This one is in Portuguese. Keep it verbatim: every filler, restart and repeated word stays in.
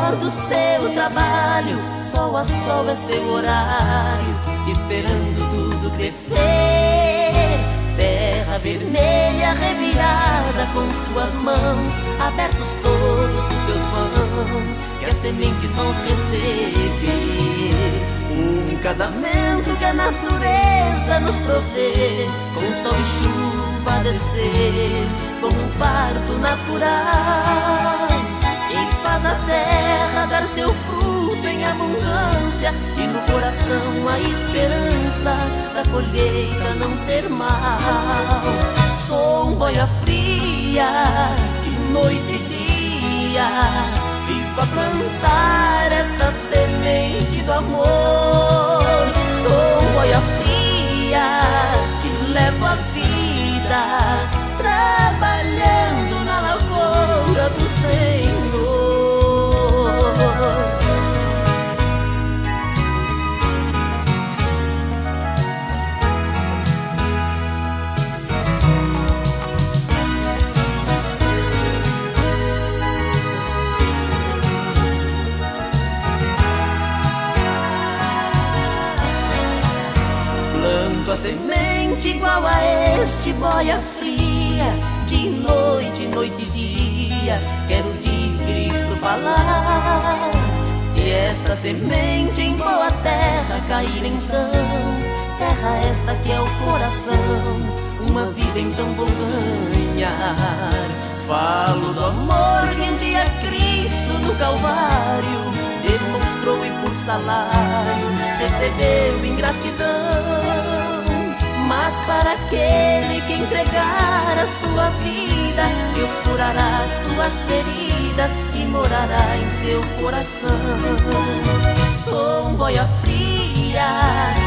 redor do seu trabalho, sol a sol é seu horário, esperando tudo crescer. Terra vermelha revirada com suas mãos, abertos todos os seus vãos, que as sementes vão receber. Um casamento que a natureza nos provê, com sol e chuva a descer, como um parto natural, e faz a terra dar seu fruto em abundância, e no coração a esperança da colheita não ser mal. Sou um boia fria, de noite e dia, vivo a plantar esta semente do amor. Sou um boia fria, que levo a vida, trabalhando na lavoura do Senhor. Planto a semente igual a este boia fria, de noite, noite e dia, quero de Cristo falar. Se esta semente em boa terra cair então, terra esta que é o coração, uma vida então vou ganhar. Falo do amor que um dia Cristo no Calvário demonstrou, e por salário recebeu ingratidão. Mas para aquele que entregar a sua vida, Deus curará suas feridas e morará em seu coração. Sou um boia fria,